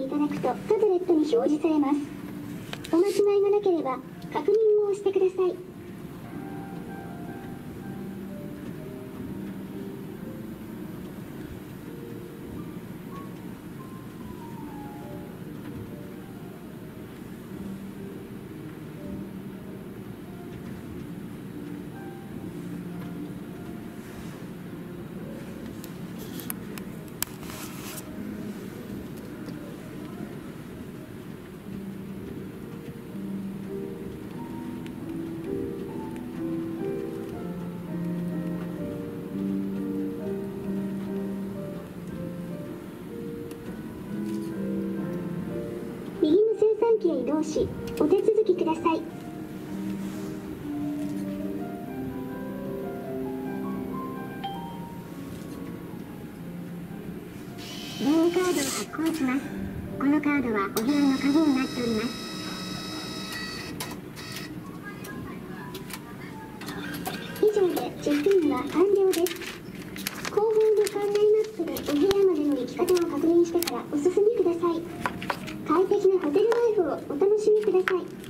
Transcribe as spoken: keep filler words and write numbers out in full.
いただくとタブレットに表示されます。お間違いがなければ確認を押してください。右の精算機へ移動し、お手続きください。電話カードを発行します。このカードはお部屋の鍵になっております。以上でチェックインは完了です。後方の館内マップでお部屋までの行き方を確認してからお進みください。快適なホテルライフをお楽しみください。